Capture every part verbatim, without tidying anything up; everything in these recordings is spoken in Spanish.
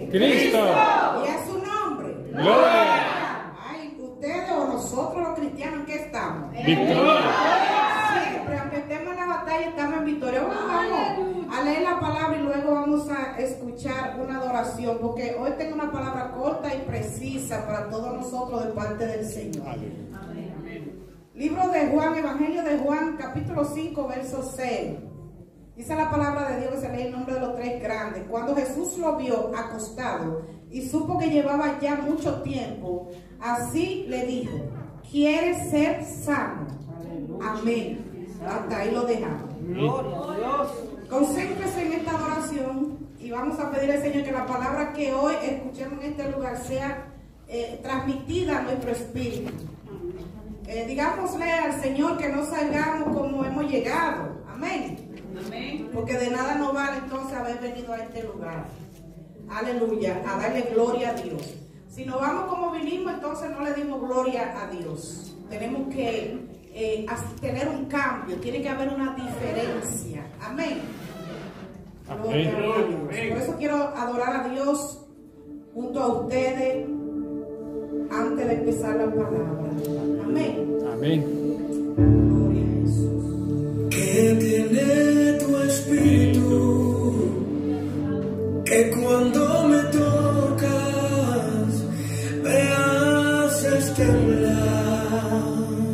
Cristo. Y a su nombre. Gloria. Ay, ustedes o nosotros los cristianos, ¿en qué estamos? Victoria. Siempre, aunque estemos en la batalla, estamos en victoria. Bueno, vamos a leer la palabra y luego vamos a escuchar una adoración, porque hoy tengo una palabra corta y precisa para todos nosotros de parte del Señor. Amén. Libro de Juan, Evangelio de Juan, capítulo cinco, verso seis. Dice la palabra de Dios que se lee el nombre de los tres grandes. Cuando Jesús lo vio acostado y supo que llevaba ya mucho tiempo, así le dijo: ¿quieres ser sano? Amén. Hasta ahí lo dejamos. Gloria a Dios. Concéntrese en esta oración y vamos a pedir al Señor que la palabra que hoy escuchemos en este lugar sea eh, transmitida a nuestro espíritu. Eh, digámosle al Señor que no salgamos como hemos llegado. Amén. Amén. Porque de nada nos vale entonces haber venido a este lugar. Aleluya, a darle gloria a Dios. Si nos vamos como vinimos, entonces no le dimos gloria a Dios. Tenemos que eh, tener un cambio, tiene que haber una diferencia. Amén. Gloria a Dios. Por eso quiero adorar a Dios junto a ustedes antes de empezar la palabra. Amén. Amén. Gloria a Jesús. Que tiene tu espíritu, que cuando me tocas me haces temblar,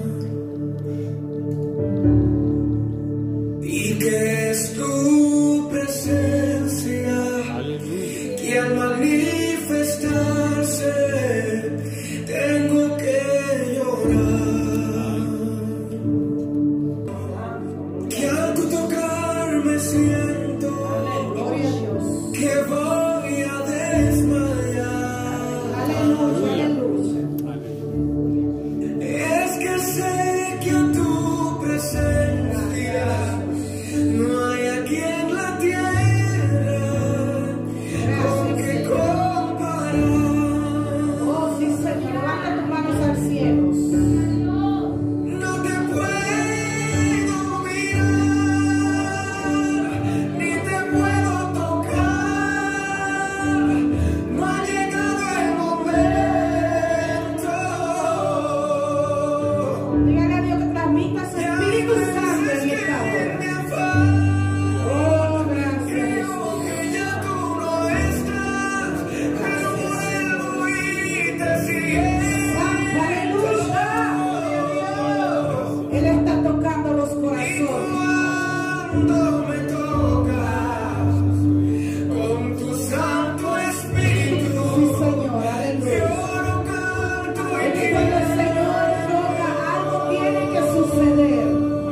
y que es tu presencia, Aleluya. que al manifestarse tengo que llorar, que al tu tocar me siento Gloria a Dios. que voy a desmayar. Aleluya, aleluya. Es que sé que a tu presencia no hay aquí en la tierra con que comparar. Oh, sí, Señor, levanta tus manos al cielo. No te puedo mirar, ni te puedo tocar, no ha llegado el momento. Dígale a Dios que transmita su Espíritu Santo en esta hora. Mi afán, Oh, gracias, creo Jesús. que ya tú no estás, pero vuelvo y te siento. Aleluya. Él está tocando los Y corazones. cuando me tocas con tu Santo Espíritu, Sí, Señor, aleluya. lloro, canto y Es que cuando el Señor toca, algo tiene que suceder.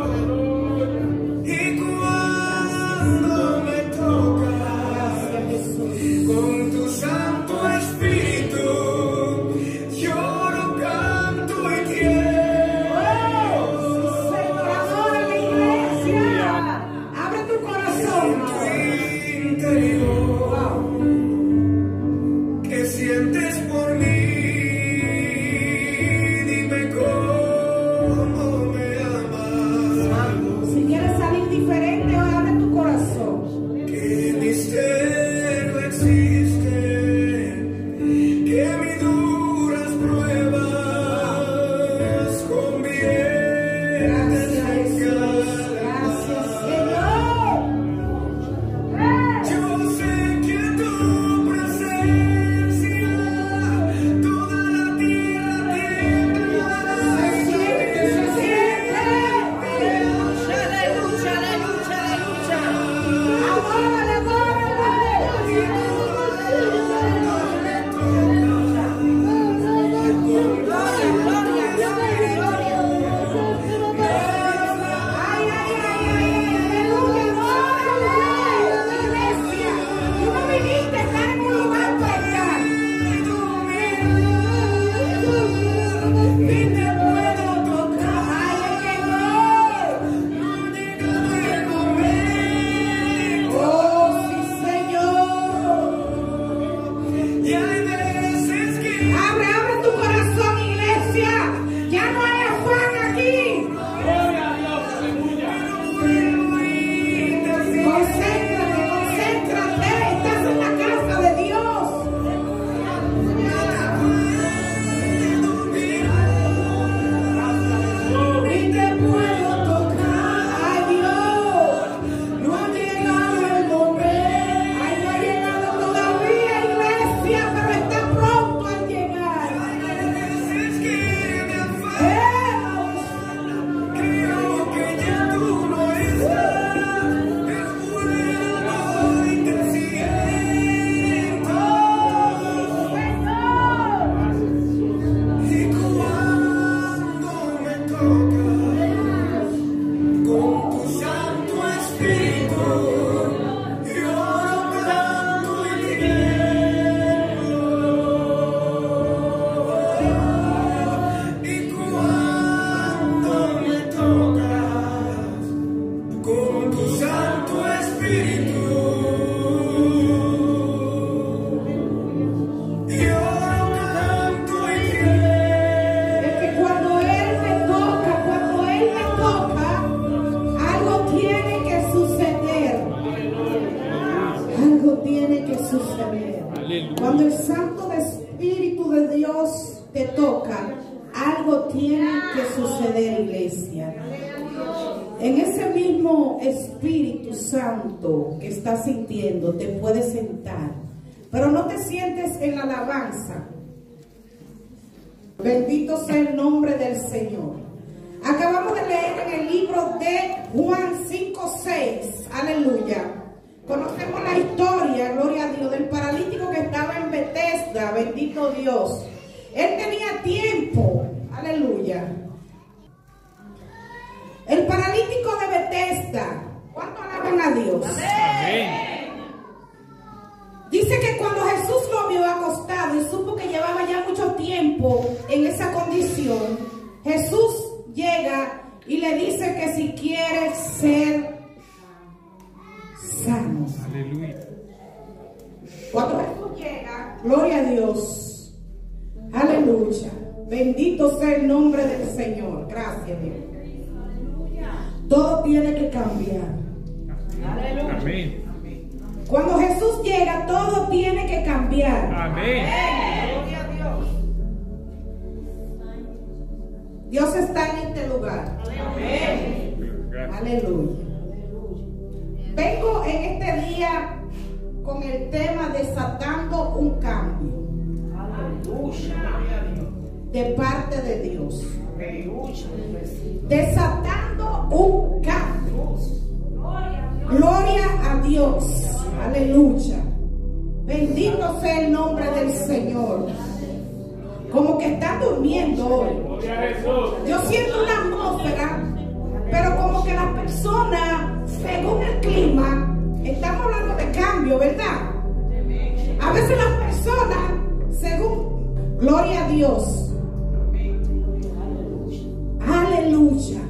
Y cuando me tocas Gracias, Jesús. con tu Santo Espíritu, lloro, canto y quiero. Señor, adora la iglesia. Abre Aleluya. Cuando el Santo Espíritu de Dios te toca, algo tiene que suceder, iglesia. En ese mismo Espíritu Santo que estás sintiendo, te puedes sentar, pero no te sientes en la alabanza. Bendito sea el nombre del Señor. Acabamos de leer en el libro de Juan cinco seis, aleluya. Conocemos la historia, gloria a Dios, del paralítico que estaba en Bethesda, bendito Dios. Él tenía tiempo, aleluya. El paralítico de Bethesda, ¿cuánto alaban a Dios? Amén. Dice que cuando Jesús lo vio acostado y supo que llevaba ya mucho tiempo en esa condición, Jesús llega y le dice que si quiere ser sano. Aleluya. Cuando Jesús llega, gloria a Dios, aleluya, bendito sea el nombre del Señor. Gracias, Dios. Todo tiene que cambiar. Aleluya. Amén. Cuando Jesús llega, todo tiene que cambiar. Amén. Gloria a Dios. Dios está en este lugar. Amén. Aleluya. Vengo en este día con el tema desatando un cambio Aleluya. Gloria a Dios. de parte de Dios. Aleluya. Desatando un cambio. Gloria a Dios. Aleluya. Bendito sea el nombre del Señor. Como que están durmiendo hoy. Yo siento una atmósfera, pero como que las personas, según el clima, estamos hablando de cambio, ¿verdad? A veces las personas, según, gloria a Dios. Aleluya.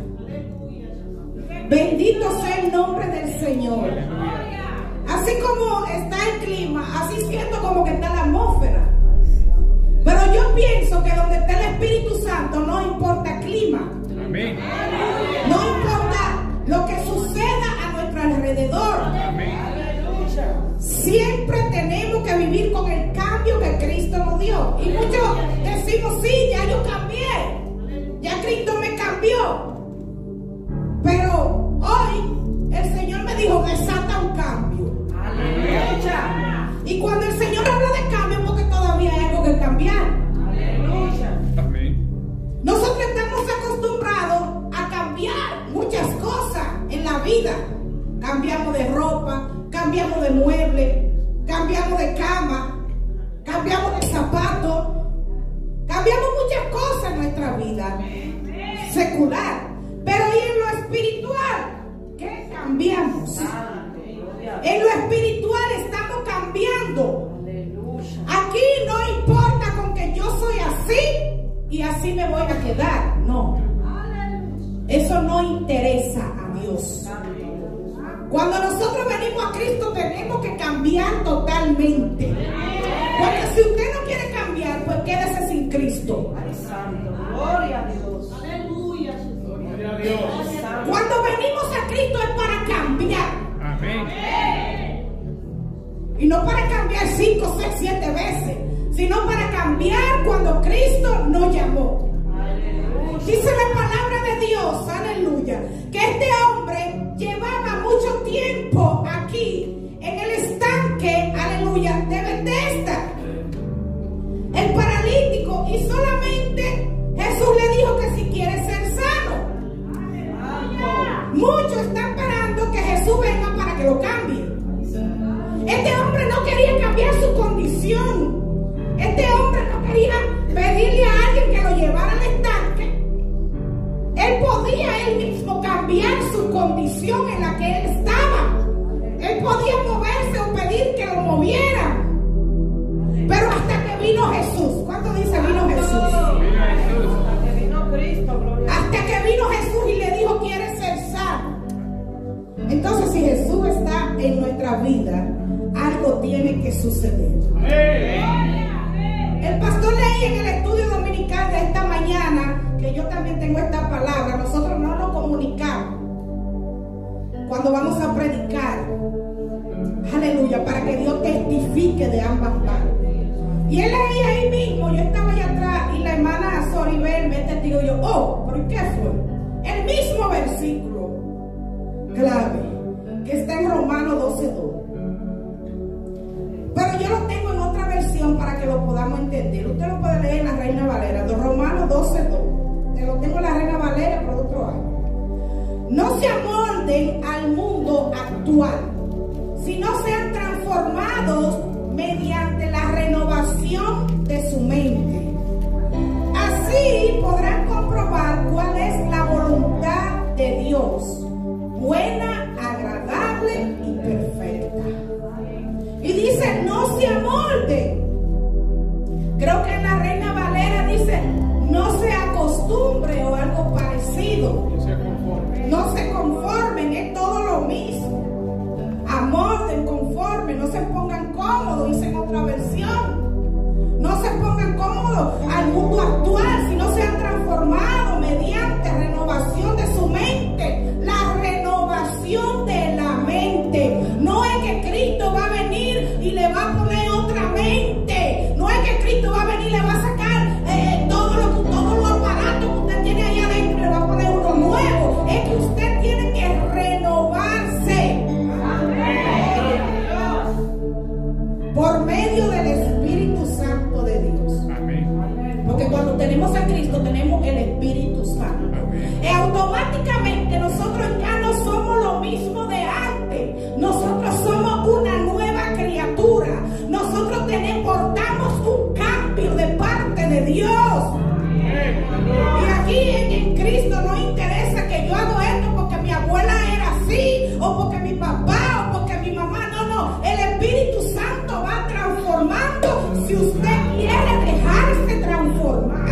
Bendito sea el nombre del Señor. Así como está el clima, así siento como que está la atmósfera. Pero yo pienso que donde está el Espíritu Santo no importa clima. Amén. No importa lo que suceda a nuestro alrededor. Amén. Siempre tenemos que vivir con el cambio que Cristo nos dio. Y muchos decimos, sí, ya yo cambié. Ya Cristo me cambió. Pero hoy el Señor me dijo, desata un cambio. Aleluya. Y cuando el Señor habla de cambio, porque todavía hay algo que cambiar. Aleluya. Amén. Nosotros estamos acostumbrados a cambiar muchas cosas en la vida. Cambiamos de ropa, cambiamos de mueble, cambiamos de cama, cambiamos de zapatos, cambiamos muchas cosas en nuestra vida secular. Pero ¿y en lo espiritual? ¿Qué cambiamos? En lo espiritual estamos cambiando. Aleluya. Aquí no importa con que yo soy así y así me voy a quedar. No. Eso no interesa a Dios. Cuando nosotros venimos a Cristo tenemos que cambiar totalmente. Porque si usted no quiere cambiar, pues quédese sin Cristo. Ay, santo. Gloria a Dios. Aleluya. Gloria a Dios. Santo. Cuando venimos a Cristo es para cambiar. Amén. Y no para cambiar cinco, seis, siete veces, sino para cambiar cuando Cristo nos llamó. Aleluya. Dice la palabra de Dios, aleluya, que este hombre llevaba mucho tiempo aquí en el estanque, aleluya, de Bethesda. El paralítico, y solamente Jesús le dijo que si quiere ser sano. Muchos están esperando que Jesús venga para que lo cambie. Este hombre no quería cambiar su condición. Este hombre no quería pedirle a alguien que lo llevara al estanque. Él podía él mismo cambiar su condición en la que él estaba. Él podía moverse o pedir que lo movieran. Pero hasta que vino Jesús. ¿Cuánto dice vino Jesús? Mira Jesús. Hasta que vino Cristo, gloria a Hasta que vino Jesús y le dijo, ¿quieres ser sano? Entonces, si Jesús está en nuestra vida, algo tiene que suceder. El pastor leí en el estudio dominical de esta mañana, que yo también tengo esta palabra, nosotros no lo comunicamos cuando vamos a predicar, aleluya, para que Dios testifique de ambas partes. Y él leía ahí mismo, yo estaba allá atrás y la hermana Soribel me testigo, yo, oh, ¿por qué fue? El mismo versículo clave que está en Romanos doce dos. Pero yo lo tengo en otra versión para que lo podamos entender. Usted lo puede leer en la Reina Valera, de Romanos doce dos. Te lo tengo en la Reina Valera por otro año. No se amolden al mundo actual, sino sean transformados mediante la renovación de su mente. Así podrán comprobar cuál es la voluntad de Dios, buena, agradable y perfecta. Y dice, no se amolden. Creo que en la Reina Valera dice, no se acostumbre o algo parecido. No se conformen. No se conformen, es todo lo mismo. Amolden, conformen, no se pongan cómodos, dice en otra versión. No se pongan cómodos al mundo actual, sino sean transformados mediante renovación de su mente. La renovación de la mente. No es que Cristo va a venir y le va a poner otra mente. No es que Cristo va a venir y le va a sacar eh, todo lo, todos los aparatos que usted tiene ahí adentro y le va a poner uno nuevo. Es que usted tiene que renovarse. Por medio del Espíritu Santo de Dios. Amén. Porque cuando tenemos a Cristo tenemos el Espíritu Santo. Amén. Y automáticamente nosotros ya no somos lo mismo de antes. Nosotros somos una nueva criatura. Nosotros tenemos, portamos un cambio de parte de Dios. Y aquí en, en Cristo no interesa que yo hago esto porque mi abuela era así, o porque mi papá, o porque mi mamá. No, no. El Espíritu Santo va transformando si usted quiere dejarse transformar.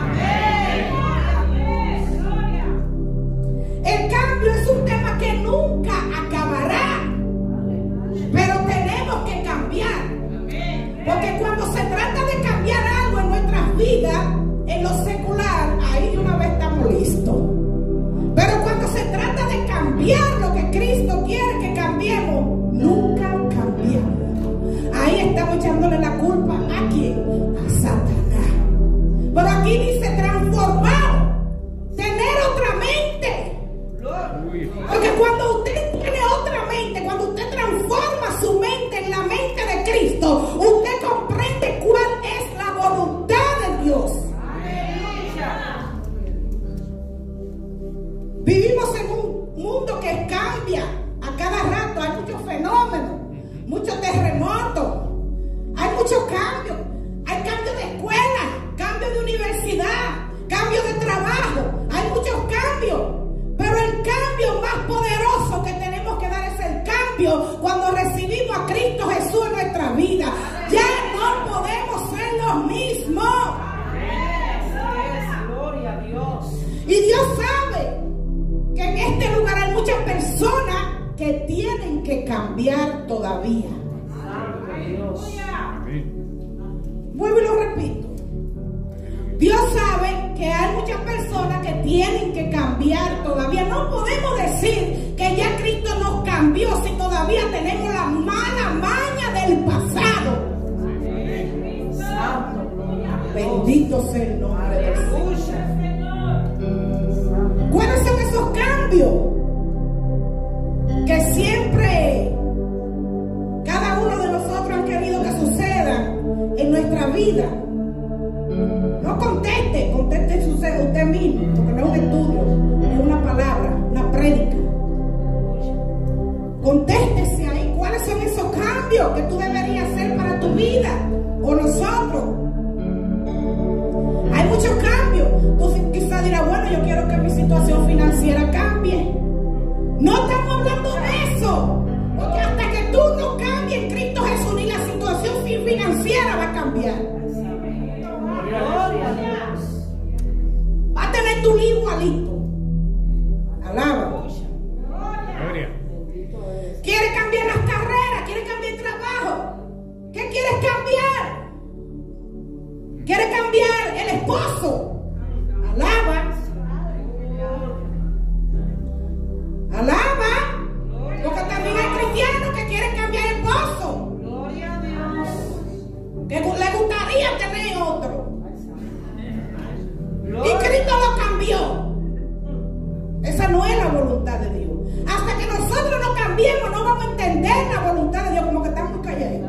El cambio es un tema que nunca acabará, pero tenemos que cambiar. Porque cuando se trata de cambiar algo en nuestras vidas, en lo secular, ahí de una vez estamos listos. Pero cuando se trata de cambiar lo que Cristo quiere que cambiemos, nunca cambiamos. Ahí estamos echándole la culpa ¿a quién? A Satanás. Pero aquí dice transformado, tener otra mente. Porque cuando usted tiene otra mente, cuando usted transforma su mente en la mente de Cristo, usted comprende cuál es la voluntad de Dios. Vivimos en un mundo que cambia a cada rato. Hay muchos fenómenos, muchos terremotos, hay muchos cambios. Hay cambio de escuela, cambio de universidad, cambio de trabajo. Hay muchos cambios. Pero el cambio más poderoso que tenemos que dar es el cambio cuando recibimos a Cristo Jesús en nuestra vida. Ya no podemos ser los mismos. Gloria a Dios. Y Dios sabe que en este lugar hay muchas personas que tienen que cambiar todavía. Santo Dios. Amén. Vuelvo y lo repito. Dios sabe que hay muchas personas que tienen que cambiar todavía. No podemos decir que ya Cristo nos cambió si todavía tenemos la mala maña del pasado. Santo, gloria a Dios. Bendito sea el nombre de Jesús. ¿Cuáles son esos cambios que siempre cada uno de nosotros han querido que sucedan en nuestra vida? No conteste, conteste usted, usted mismo, porque no es un estudio, es una palabra, una prédica. Contéstese ahí, ¿cuáles son esos cambios que tú deberías hacer para tu vida? O nosotros. Hay muchos cambios. Tú quizás dirás, bueno, yo quiero que mi situación financiera cambie. No estamos hablando de eso. Porque hasta que tú no cambies en Cristo Jesús, ni la situación financiera va a cambiar. Gloria a Dios. Va a tener tu lío igualito. Alaba. Gloria. ¿Quiere cambiar las carreras? ¿Quiere cambiar el trabajo? ¿Qué quieres cambiar? ¿Quiere cambiar el esposo? Alaba. Alaba. Porque también hay cristianos que quieren cambiar el esposo. Gloria a Dios. Que le gustaría cambiemos no vamos a entender la voluntad de Dios, como que están muy calladitos.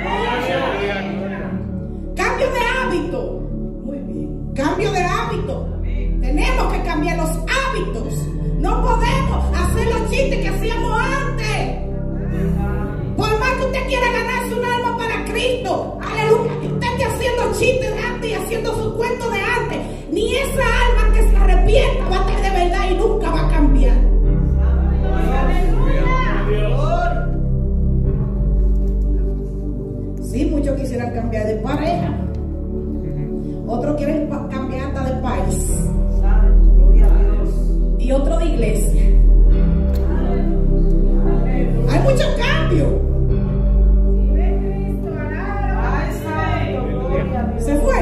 Cambio de hábito. Muy bien. Cambio de hábito. Tenemos que cambiar los hábitos. No podemos hacer los chistes que hacíamos antes. Por más que usted quiera ganarse un alma para Cristo, aleluya, que usted esté haciendo chistes de antes y haciendo sus cuentos de antes, ni esa alma que se arrepienta va a estar de verdad y nunca va a cambiar. Sí, muchos quisieran cambiar de pareja. Otros quieren cambiar hasta de país. Y otro de iglesia. Hay muchos cambios. Se fue.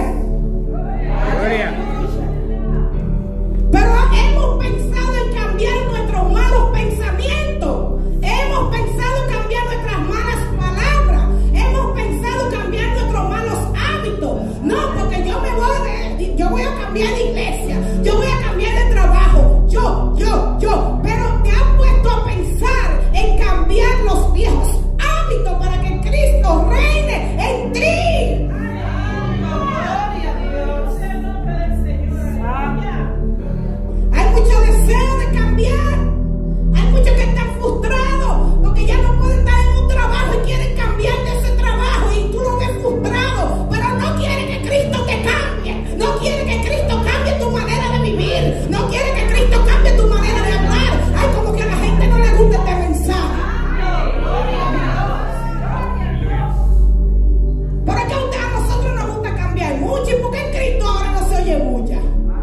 Pero hemos pensado en cambiar nuestros malos pensamientos. Hemos pensado en cambiar nuestras malas palabras. Hemos pensado en cambiar nuestros malos hábitos. No, porque yo me voy de, yo voy a cambiar de iglesia. Yo voy a cambiar de trabajo. Yo, yo, yo. Pero te has puesto a pensar en cambiar los viejos hábitos para que Cristo reine en ti. Hay mucho deseo de cambiar. Hay muchos que están frustrados porque ya no pueden estar en un trabajo y quieren cambiar de ese trabajo y tú lo ves frustrado, pero no quiere que Cristo te cambie. No quiere que Cristo cambie tu manera de vivir. No quiere que Cristo cambie tu manera de hablar. Ay, como que a la gente no le gusta este mensaje. Pero es que a usted, a nosotros nos gusta cambiar mucho. ¿Y por qué en Cristo ahora no se oye mucha?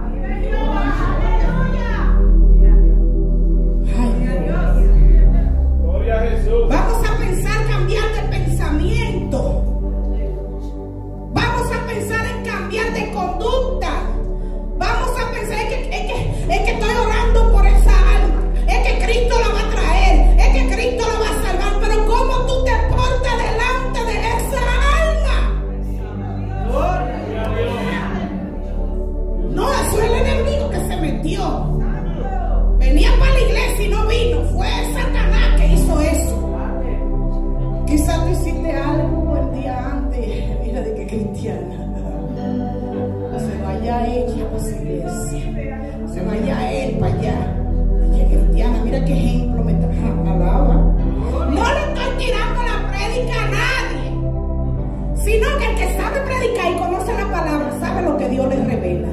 Vamos a pensar cambiar de pensamiento. Vamos a pensar en cambiar de conducta. Vamos a pensar es que, es que, es que estoy orando por esa alma. Es que Cristo la va a traer. Es que Cristo la va a salvar. Pero ¿cómo tú te portas delante de esa alma? No, eso es el enemigo que se metió. Venía para la iglesia y no vino. Fue Satanás que hizo eso. Quizás tú hiciste algo el día antes. Mira de qué cristiana. Se vaya ella para su iglesia. Se vaya él para allá. Ella cristiana, mira qué ejemplo me trajo. Alaba. No le estoy tirando la prédica a nadie, sino que el que sabe predicar y conoce la palabra sabe lo que Dios le revela.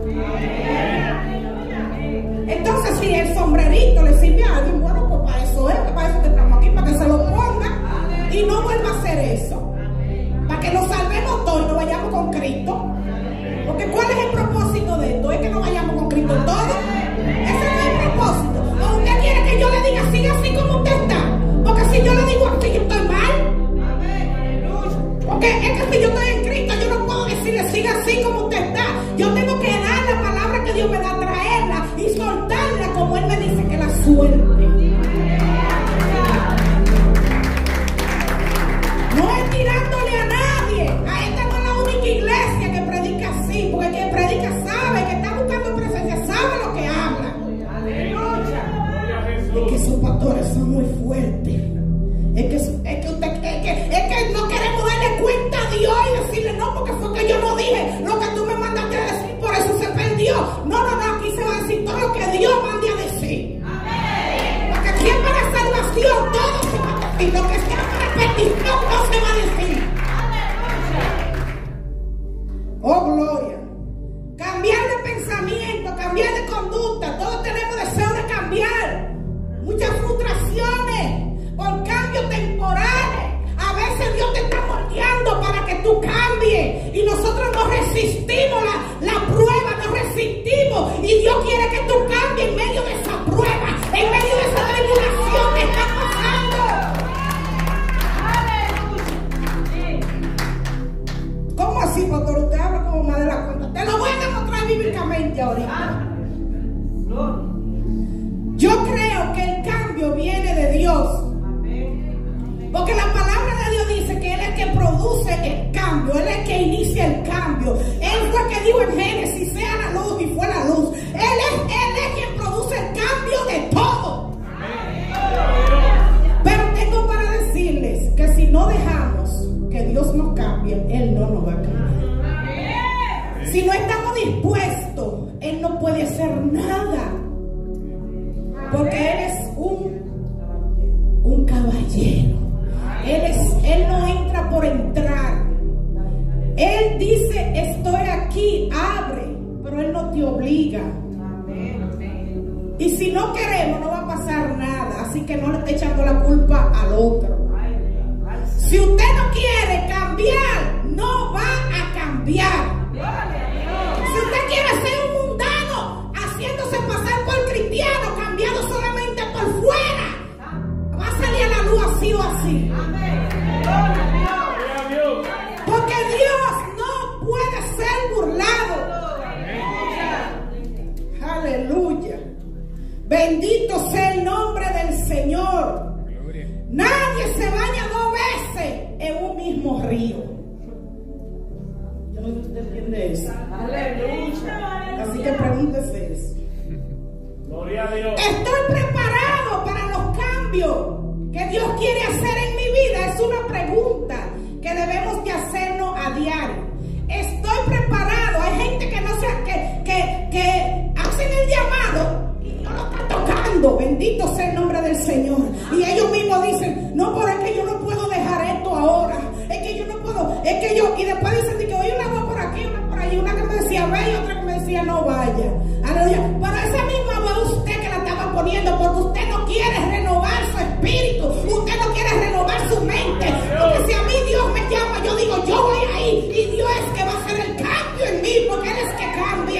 Entonces, si el sombrerito le sirve a alguien, bueno, pues para eso es, para eso que estamos aquí, para que se lo ponga y no vuelva a hacer eso. Para que nos salvemos todos y nos vayamos con Cristo. Porque ¿cuál es el propósito de esto? Es que nos vayamos con Cristo todos. Ese no es el propósito. ¿O usted quiere que yo le diga siga así como usted está? Porque si yo le digo así, yo estoy mal. Porque es que si yo estoy en Cristo, yo no puedo decirle siga así como usted está. Yo tengo que dar la palabra que Dios me da, traerla y soltarla como Él me dice que la suelte. No es tirándole a nadie. A esta no es la única iglesia que predica así, porque el que predica sabe, que está buscando presencia, sabe lo que habla. Es que sus pastores son muy fuertes. Es que, es que, usted, es que, es que no queremos darle cuenta a Dios y decirle no, porque fue que yo no dije lo que tú me mandaste a decir, por eso se perdió. No, no, no, aquí se va a decir todo lo que Dios mande a decir. Porque aquí es para salvación, todo se va a decir. Lo que sea para petición no se va a decir. Oh, gloria. Cambiar de pensamiento, cambiar de conducta. Todos tenemos deseo de cambiar. Muchas frustraciones por cambios temporales. A veces Dios te está moldeando para que tú cambies. Y nosotros no resistimos la, la prueba, no resistimos. Y Dios quiere que tú cambies en medio de esa prueba, en medio de esa tribulación que está pasando. ¿Cómo así, pastor? Usted habla como más de la cuenta. Te lo voy a demostrar bíblicamente ahorita. Yo creo que el cambio viene de Dios. Porque la palabra de Dios dice que Él es el que produce el cambio. Él es el que inicia el cambio. Él fue el que dijo en Génesis, sea la luz, y fue la luz. Él es, él es quien produce el cambio de todo. cambia, Él no nos va a cambiar. Si no estamos dispuestos, Él no puede hacer nada. Porque Él es un, un caballero. Él, es, él no entra por entrar. Él dice, estoy aquí, abre. Pero Él no te obliga. Y si no queremos, no va a pasar nada. Así que no le esté echando la culpa al otro. Si usted no quiere cambiar, no va a cambiar. Si usted quiere ser un mundano, haciéndose pasar por cristiano, cambiando solamente por fuera, va a salir a la luz así o así. Porque Dios no puede ser burlado. Aleluya. Bendito sea el nombre del Señor. Nadie se baña dos veces en un mismo río. Yo no sé si usted entiende eso. Aleluya. Así que pregúntese eso. Gloria a Dios. ¿Estoy preparado para los cambios que Dios quiere hacer en mi vida? Es una pregunta que debemos de hacernos a diario. ¿Estoy preparado? Hay gente que no se, que, que, que hacen el llamado y no lo está tocando. Bendito sea el nombre del Señor. Y ellos mismos dicen, no, pero es que yo no puedo dejar esto ahora. Es que yo no puedo, es que yo, y después dicen que oye una voz por aquí, una por ahí, una que me decía ve y otra que me decía no vaya. Aleluya. Pero esa misma voz usted que la estaba poniendo porque usted no quiere renovar su espíritu, usted no quiere renovar su mente. Porque si a mí Dios me llama, yo digo yo voy ahí y Dios es que va a hacer el cambio en mí porque Él es que cambia.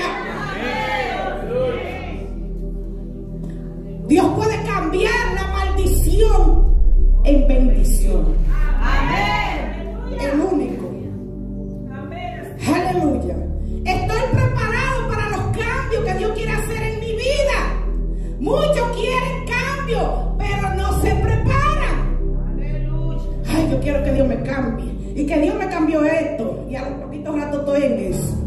Dios puede cambiar la maldición en bendición. Amén. El único. Amén. Aleluya. Estoy preparado para los cambios que Dios quiere hacer en mi vida. Muchos quieren cambio, pero no se preparan. Aleluya. Ay, yo quiero que Dios me cambie. Y que Dios me cambió esto. Y a los poquitos ratos estoy en eso.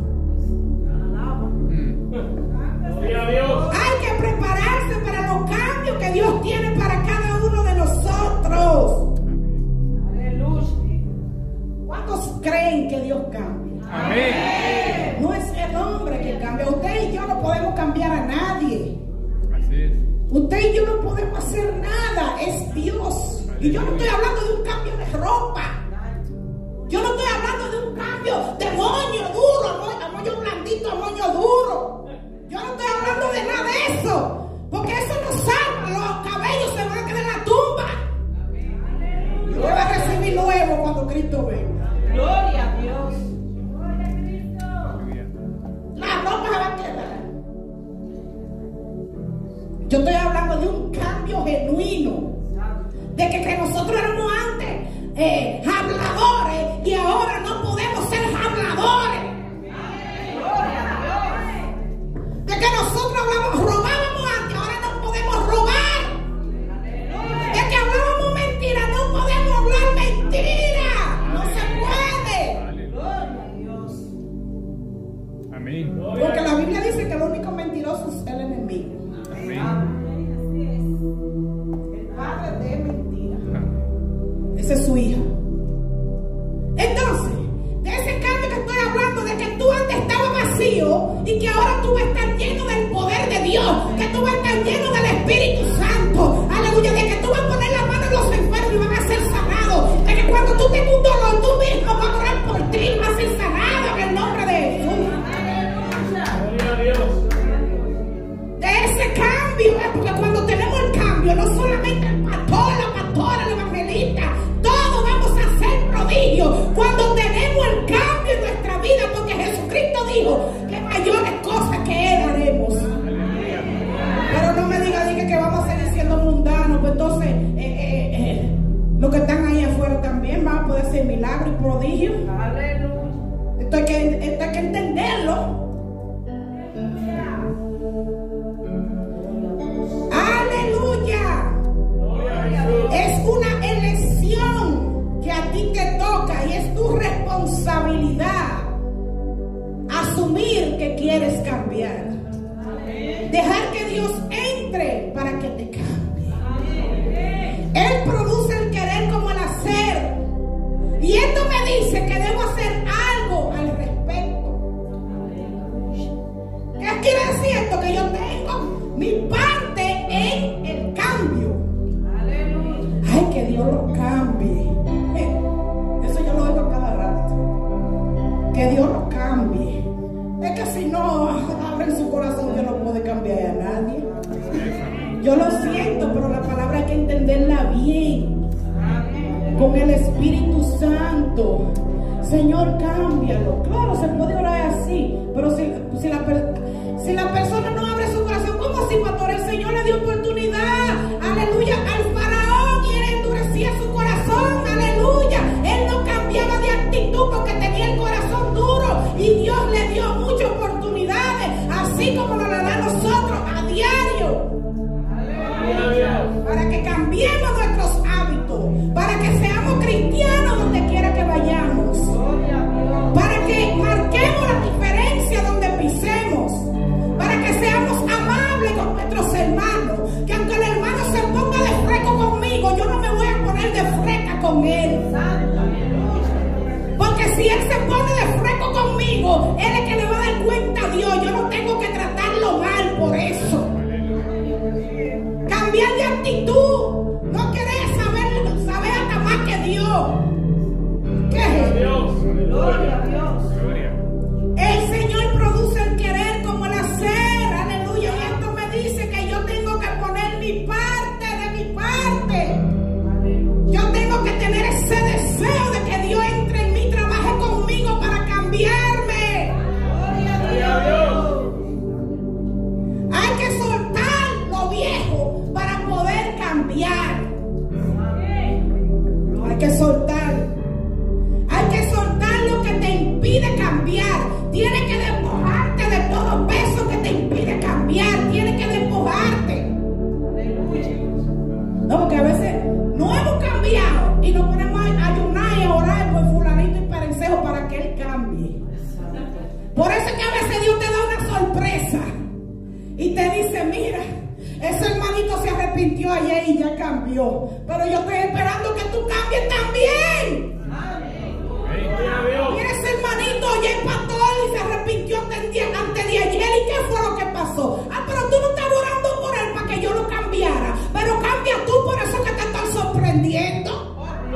Gloria a Dios. Hay que prepararse para los cambios que Dios tiene para cada uno de nosotros. Aleluya. ¿Cuántos creen que Dios cambia? Amén. No es el hombre que cambia. Usted y yo no podemos cambiar a nadie. Así es. Usted y yo no podemos hacer nada. Es Dios. Y yo no estoy hablando de un cambio de ropa. Yo no estoy hablando de un cambio de moño duro, a moño blandito, a moño duro. Yo no estoy hablando de nada de eso. Porque eso no salva. Los cabellos se van a quedar en la tumba. Yo voy a recibir nuevo cuando Cristo venga. Gloria a Dios. La ropa se va a quedar. Yo estoy hablando de un cambio genuino. De que, que nosotros éramos antes eh, habladores y ahora no podemos ser habladores. De que nosotros hablamos, robábamos antes, ahora no podemos robar. De que hablábamos mentira, no podemos hablar mentira. No se puede. Gloria a Dios. Amén. Porque la Biblia dice que el único mentiroso es el enemigo. Amén. El padre de mentira. Esa es su hija. Entonces, de ese cambio que estoy hablando, de que tú antes estabas vacío y que ahora tú vas a estar lleno del poder de Dios, que tú vas a estar lleno del Espíritu Santo. Aleluya. De que tú vas a poner la mano en los enfermos y van a ser sanados. De que cuando tú tengas un dolor, tú mismo vas a orar por ti y vas a ser sanado en el nombre de Jesús. Gloria a Dios. De ese cambio, ¿eh? Porque cuando tenemos el cambio, no solamente el pastor, la pastora, el evangelista, todos vamos a hacer prodigios cuando tenemos el cambio en nuestra vida, porque Jesucristo dijo que mayores cosas que Él haremos. Pero no me diga, diga que vamos a seguir siendo mundanos, pues entonces eh, eh, eh, los que están ahí afuera también van a poder hacer milagros y prodigios. Aleluya. Esto hay que, esto hay que entenderlo. Aleluya. Es una elección que a ti te toca y es tu responsabilidad asumir que quieres cambiar. Dejar que Dios entre para que te cambie. Él produce el querer como el hacer. Y esto me dice que debo hacer que Dios lo cambie. Eh, Eso yo lo digo a cada rato. Que Dios lo cambie. Es que si no abren su corazón, Dios no puede cambiar a nadie. Yo lo siento, pero la palabra hay que entenderla bien. Con el Espíritu Santo. Señor, cámbialo. Claro, se puede orar así, pero si, si, la, si la persona no abre su corazón, ¿cómo así, pastor? El Señor le dio oportunidad, aleluya, al faraón, y él endurecía su corazón, aleluya. Él no cambiaba de actitud porque tenía el corazón duro, y Dios le dio muchas oportunidades, así como nos la da a nosotros a diario. Para que cambiemos nuestros hábitos, para que seamos cristianos donde quiera que vayamos, para que marquemos la diferencia donde pisemos, para que seamos amables con nuestros hermanos, que aunque el hermano se ponga de freco conmigo, yo no me voy a poner de freca con él, porque si él se pone de freco conmigo, él es que le va a dar cuenta a Dios. Yo no tengo que tratarlo mal por eso. Cambiar de actitud, no querer saber, saber hasta más que Dios. ¿Qué es? Dios. Gloria a Dios. El Señor produce el querer como el hacer, aleluya. Y esto me dice que yo tengo que poner mi parte de mi parte. Yo tengo que tener ese deseo de que Dios entre en mí, trabaje conmigo para cambiarme. Gloria a Dios. Hay que soltar lo viejo para poder cambiar. Hay que soltar. Hay que soltar lo que te impide cambiar. Tienes que despojarte de todo peso que te impide cambiar. Tienes que despojarte. No, porque a veces no hemos cambiado y nos ponemos a ayunar y a orar por fulanito y perencejo para que él cambie. Por eso es que a veces Dios te da una sorpresa y te dice, mira, ese hermanito se arrepintió ayer y ya cambió, pero yo estoy esperando que tú cambies también. Mira, ese hermanito oye el pastor y se arrepintió antes de ayer. ¿Y qué fue lo que pasó? Ah, pero tú no estabas orando por él para que yo lo cambiara. Pero cambia tú, por eso que te estás sorprendiendo.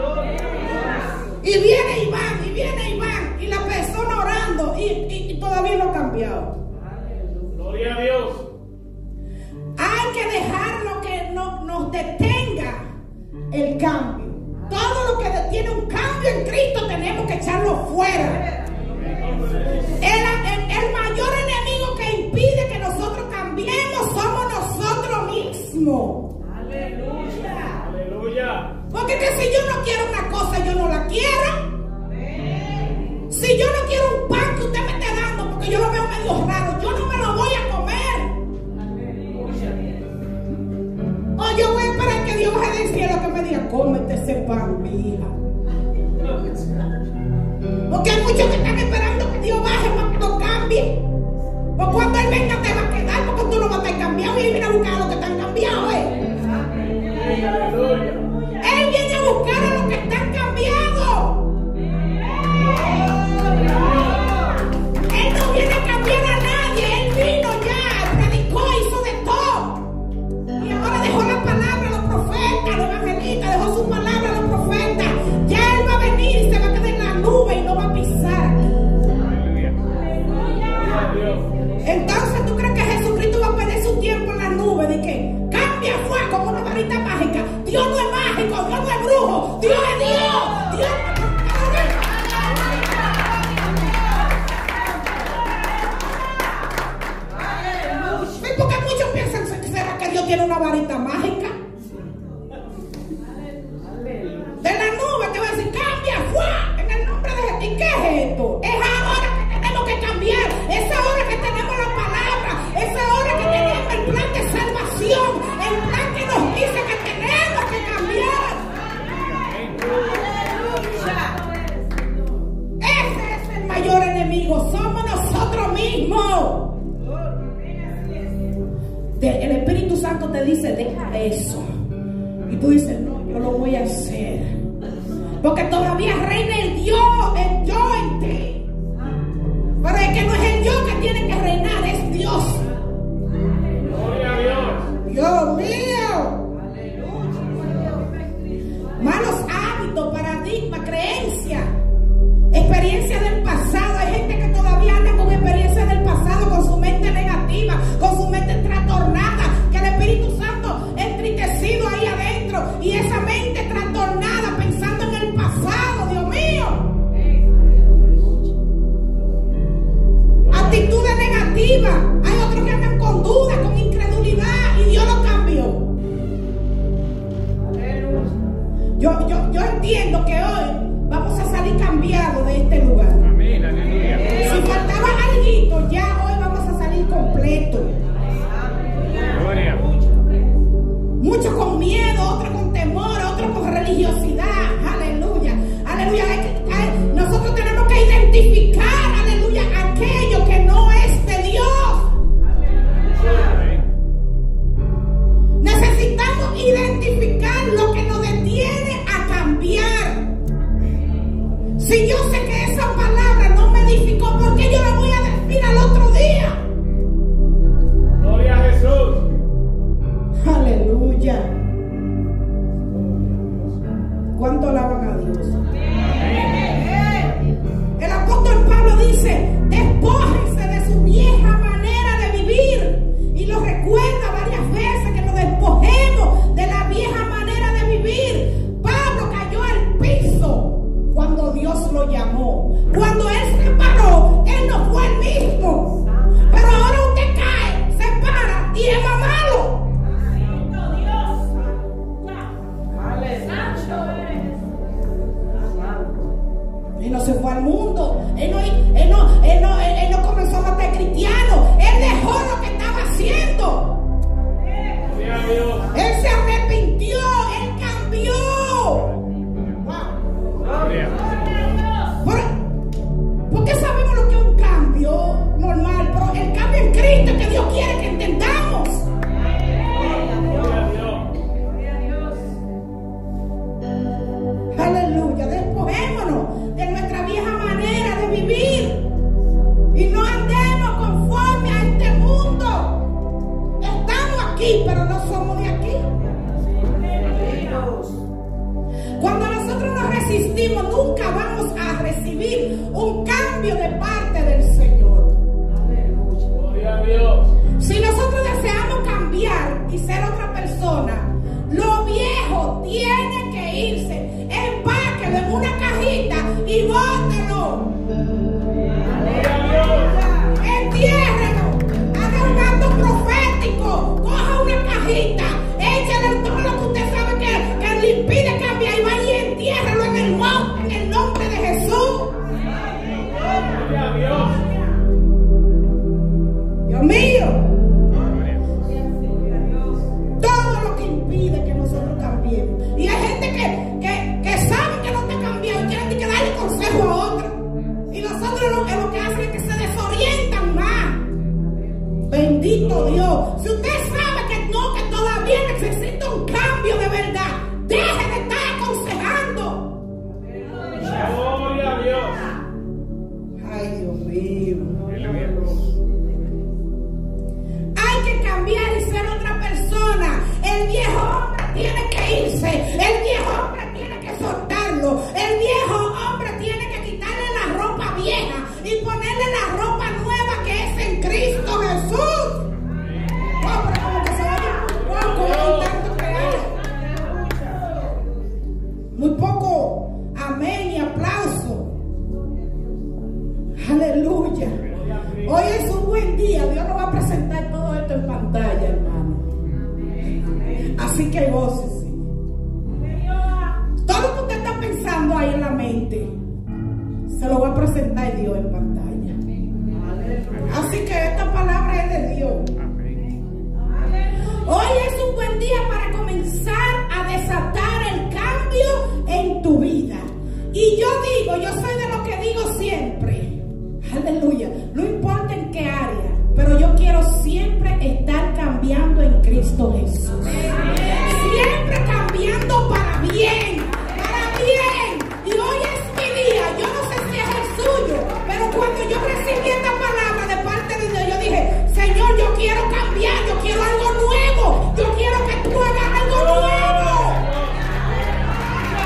Y viene Iván, y viene Iván, y la persona orando, y, y, y todavía no ha cambiado. Gloria a Dios. Hay que dejar lo que no, nos detenga el cambio. Todo lo que detiene un cambio en Cristo tenemos que echarlo fuera. El, el, el mayor enemigo que impide que nosotros cambiemos somos nosotros mismos. Aleluya. Aleluya. Porque que si yo no quiero una cosa, yo no la quiero. Si yo no quiero un pan que usted me esté dando porque yo lo veo medio raro, yo no me lo voy a comer. O yo voy a esperar que Dios baje del cielo que me diga, cómete ese pan, mi hija. Porque hay muchos que están esperando que Dios baje para que lo cambie. O cuando Él venga te va a quedar porque tú no vas a estar cambiado y Él viene a buscar a los que están cambiados. ¿eh? Aleluya. Él viene a buscar a los que están cambiados. Él no viene a cambiar a nadie. Él vino ya, predicó, hizo de todo. Y ahora dejó la palabra a los profetas, a los evangelistas, dejó su palabra a los profetas. Ya Él va a venir y se va a quedar en la nube y no va a pisar. Entonces, ¿tú crees que Jesucristo va a perder su tiempo en la nube? De que cambia fuego como una varita mágica. Dios no es mágico, Dios no es brujo, Dios es Dios. Dios ¿Ves por qué muchos piensan será que Dios tiene una varita mágica? De la nube te va a decir cambia fuego en el nombre de Jesús. ¿Y qué es esto? Es ahora que tenemos que cambiar. Es ahora que tenemos la palabra. Es ahora que tenemos el plan de salvación. El plan que nos dice que tenemos que cambiar. Ese es el mayor enemigo. Somos nosotros mismos. El Espíritu Santo te dice, deja eso. Y tú dices, no, yo lo voy a hacer. Porque todavía reina el Dios, el yo en ti. Pero es que no es el yo que tiene que reinar, es Dios. Gloria a Dios. Dios mío. malos hábitos, paradigmas, creencias, experiencias del pasado. Hay gente que todavía anda con experiencias del pasado, con su mente negativa, con su mente trastornada, que el Espíritu Santo entristecido ahí adentro, y esa mente trastornada pensando en el pasado. Dios mío, actitudes negativas. Hay otros que andan con dudas, con incredulidad, y Dios lo cambió. Yo, yo, yo entiendo que hoy vamos a salir cambiados de este lugar. Amén, aleluya. Si faltaba algo, ya hoy vamos a salir completo. Gloria. Muchos con miedo, otros con temor, otros con religiosidad. Aleluya, aleluya. Hay que- hay- nosotros tenemos que identificar, aleluya, aquello que no es de Dios. Necesitamos identificar lo que nos detiene a cambiar. Si yo sé que esa palabra no me edificó, ¿por qué yo la voy a decir al otro día? Gloria a Jesús. Aleluya. ¿Cuánto alaban a Dios? El apóstol Pablo dice: despójense de su vieja manera de vivir. Y lo recuerda varias veces, que nos despojemos de la vieja manera de vivir. Pablo cayó al piso cuando Dios lo llamó. Cuando él se paró, él no fue el mismo. Pero ahora usted cae, se para y es más malo. Él no se fue al mundo. Él no, él no, él no, él no comenzó a matar cristianos. Él dejó lo que estaba haciendo. Gloria a Dios. Él se arrepintió. Él cambió. Gloria. Por- porque sabemos lo que es un cambio normal, pero el cambio en Cristo es que Dios quiere que entendamos. Gloria a Dios. Aleluya, despojémonos de nuestra vieja manera de vivir y no andemos conforme a este mundo. Estamos aquí, pero no somos de aquí. Cuando nosotros nos resistimos, nunca vamos a recibir un cambio de parte del Señor. Gloria a Dios. Si nosotros deseamos cambiar y ser otra persona, lo viejo tiene que irse. Empáquelo en una cajita y bótelo. Gloria a Dios. Entiérrelo. Haga un acto profético. Coja una cajita. Échale todo lo que usted sabe que, que le impide cambiar, y vaya y entiérrelo en el monte, en el nombre de Jesús. Gloria a Dios. Dios mío. Gloria. Todo lo que impide que nosotros cambiemos. Y hay gente que, que, que sabe que no está cambiando y quieren que darle consejo a otro. Y nosotros lo, lo que hacen es que se desorientan más. Bendito Dios. Si usted sabe que no, que todavía necesita un cambio de verdad, deje de estar aconsejando. Gloria a Dios. Ay, Dios mío. Aleluya. Hay que cambiar y ser otra persona. El viejo hombre tiene que irse. El viejo hombre tiene que soltarlo. El viejo hombre tiene que quitarle la ropa vieja y ponerle la ropa nueva, que es en Cristo Jesús. Oh, pero como que se oye muy poco, hay tanto que hay. Muy poco amén y aplauso. Aleluya. Hoy es un buen día. Dios nos va a presentar todo esto en pantalla, hermano. Así que gócese. Todo lo que usted está pensando ahí en la mente, se lo va a presentar Dios en pantalla. Así que esta palabra es de Dios. Hoy es un buen día para comenzar a desatar el cambio en tu vida. Y yo digo, yo soy de lo que digo siempre. Aleluya. No importa en qué área, pero yo quiero siempre estar cambiando en Cristo Jesús. Siempre cambiando para bien, para bien. Y hoy es mi día. Yo no sé si es el suyo, pero cuando yo recibí esta palabra de parte de Dios, yo dije: Señor, yo quiero cambiar, yo quiero algo nuevo. Yo quiero que tú hagas algo nuevo.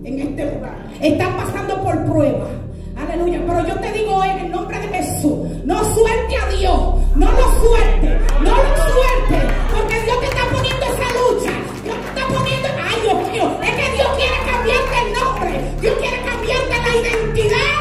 en este lugar. Están pasando por pruebas. Aleluya. Pero yo te digo hoy en el nombre de Jesús, no suelte a Dios. No lo suelte. No lo suelte. Porque Dios te está poniendo esa lucha. Dios te está poniendo. Ay, Dios mío. Es que Dios quiere cambiarte el nombre. Dios quiere cambiarte la identidad.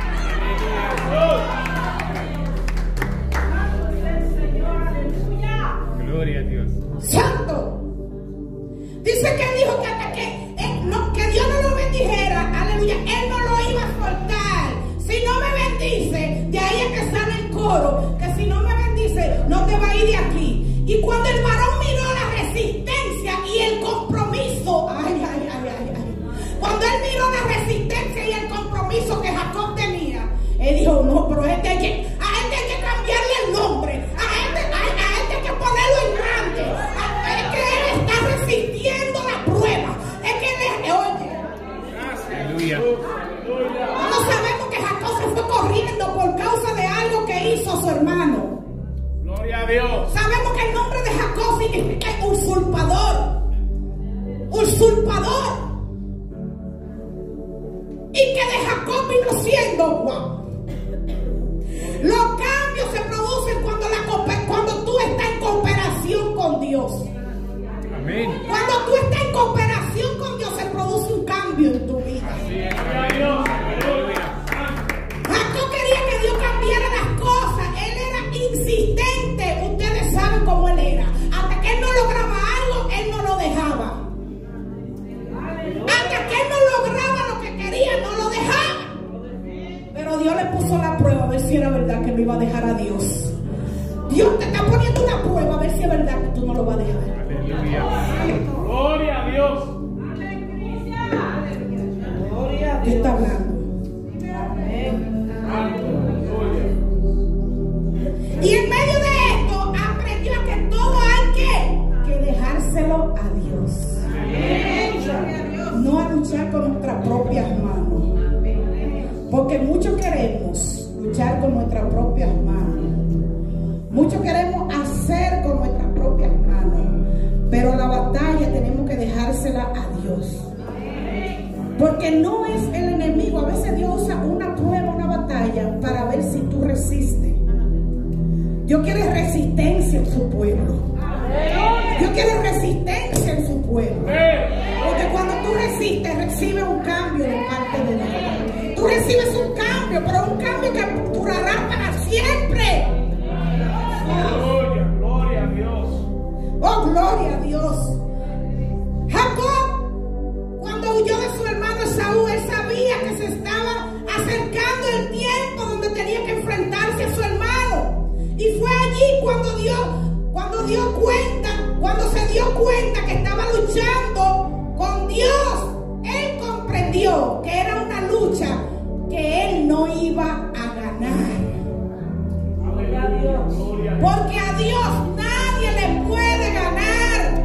Gloria a Dios. Santo. Dice que él dijo que hasta que, él no, que Dios no lo bendijera, aleluya, él no lo iba a soltar. Si no me bendice, de ahí es que sale el coro, que si no me bendice, no te va a ir de aquí. Y cuando el varón miró la resistencia y el compromiso, ay, ay, ay, ay, ay. Cuando él miró la resistencia y el compromiso que Jacob tenía, él dijo, no, pero este hay que, a este hay que cambiarle el nombre, a este, a, a este hay que ponerlo en grande. A, es que él está resistiendo la prueba. Es que él es, oye. Aleluya. Todos sabemos que Jacob se fue corriendo por causa de algo que hizo su hermano. Gloria a Dios. Sabemos que el nombre de Jacob significa usurpador. Usurpador. Y que de Jacob vino siendo wow. Los cambios se producen cuando, la, cuando tú estás en cooperación con Dios. Amén. Cuando tú estás en cooperación con Dios se produce un cambio en tu vida. Gloria a Dios. Jacob quería que Dios cambiara las cosas. Él era insistente. Ustedes saben cómo él era. Hasta que él no lograba algo, él no lo dejaba. Hasta que él no lograba lo que quería, no lo dejaba. Pero Dios le puso la prueba a ver si era verdad que no iba a dejar a Dios. Dios te está poniendo una prueba a ver si es verdad que tú no lo vas a dejar. Aleluya. Gloria a Dios. Dios está hablando. Aleluya. Y en medio de esto aprendió que todo hay que, que dejárselo a Dios. No a luchar con nuestras propias manos. Porque muchos queremos luchar con nuestras propias manos. Muchos queremos hacer con nuestras propias manos. Pero la batalla tenemos que dejársela a Dios. Porque no es el enemigo. A veces Dios usa una prueba, una batalla para ver si tú resistes. Dios quiere resistencia en su pueblo. Dios quiere resistencia en su pueblo. Porque cuando tú resistes, recibes un cambio de parte de Dios. Tú recibes un cambio, pero un cambio que durará para siempre. Gloria, gloria a Dios. Oh, gloria a Dios. Jacob, cuando huyó de su hermano Esaú, él sabía que se estaba acercando el tiempo donde tenía que enfrentarse a su hermano. Y fue allí cuando dio, cuando dio cuenta, cuando se dio cuenta que estaba luchando con Dios. Él comprendió que era una lucha que él no iba a ganar. Aleluya. Gloria a Dios. Porque a Dios nadie le puede ganar.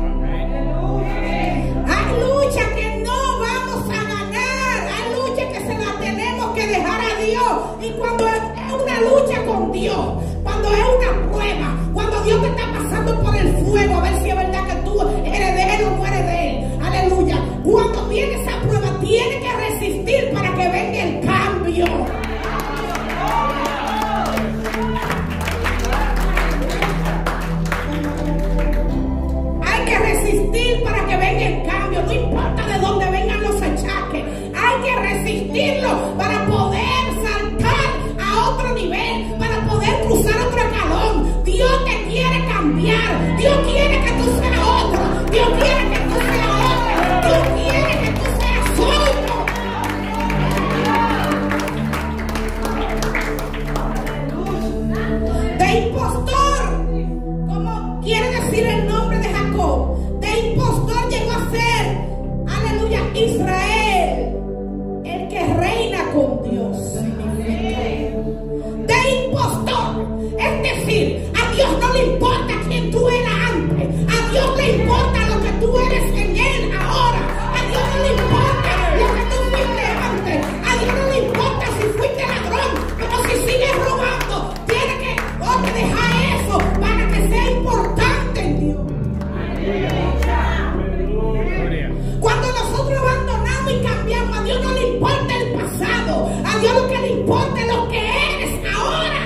Hay lucha que no vamos a ganar. Hay lucha que se la tenemos que dejar a Dios. Y cuando es una lucha con Dios, cuando es una prueba, cuando Dios te está pasando por el fuego a ver si es verdad que tú eres de Él o no eres de Él. Aleluya. Cuando viene esa prueba, tienes que resistir para que venga el cambio. Hay que resistir para que venga el cambio. No importa de dónde vengan los achaques. Hay que resistirlo para poder saltar a otro nivel, para poder cruzar otro escalón. Dios te quiere cambiar. Dios quiere que tú importe lo que eres ahora.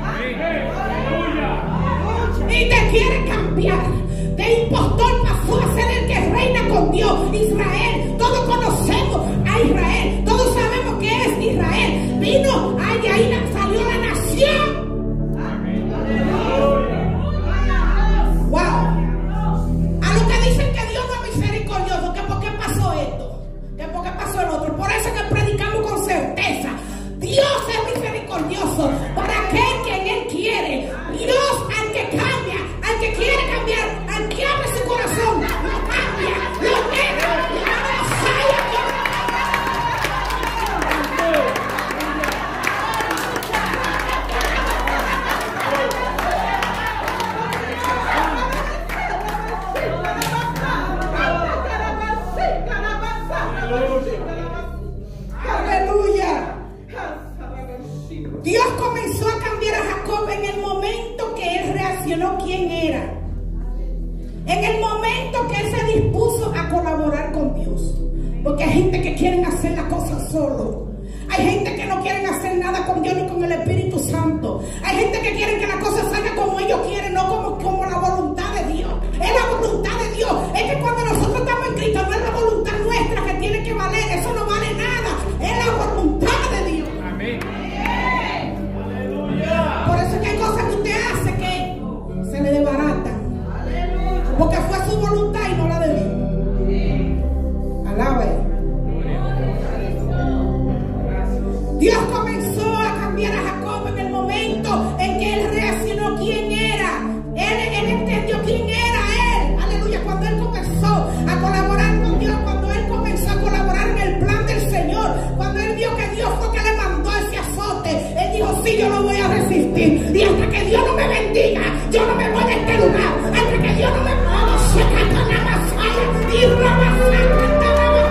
Aleluya. Y te quiere cambiar. De impostor pasó a ser el que reina con Dios. Israel, todos conocemos a Israel, todos sabemos que es Israel. Vino, ay, de ahí salió la nación. Wow. A lo que dicen que Dios no es misericordioso, que por qué pasó esto, que por qué pasó el otro. Por eso que predicamos con certeza. Dios es misericordioso para aquel que en Él quiere. Dios al que cambia, al que quiere cambiar, al que abre su corazón, lo cambia, lo llena, lo avasalla. Aleluya. Dios comenzó a cambiar a Jacob en el momento que él reaccionó quién era. En el momento que él se dispuso a colaborar con Dios. Porque hay gente que quieren hacer las cosas solo. Hay gente que no quieren hacer nada con Dios ni con el Espíritu Santo. Hay gente que quieren que las cosas salgan como ellos quieren, no como, como la voluntad de Dios. Es la voluntad de Dios. Es que cuando nosotros estamos en Cristo, no es la voluntad nuestra que tiene que valer. Eso no vale nada. Es la voluntad de Dios. Amén. Por eso que hay cosas que usted hace que se le desbaratan. Porque fue su voluntad y no la de Dios. Alaba. Dios comenzó a cambiar a Jacob en el momento en que él reaccionó quién era. Él, él entendió quién era él. Aleluya. Cuando él comenzó a colaborar con Dios, cuando él comenzó a colaborar en el plan del Señor, cuando él vio que Dios fue que le mandó ese azote, él dijo, sí, yo lo voy a resistir. Y hasta que Dios no me bendiga, yo no me voy de este lugar. Hasta que Dios no me mueva, se canta la masaya y roba sacra.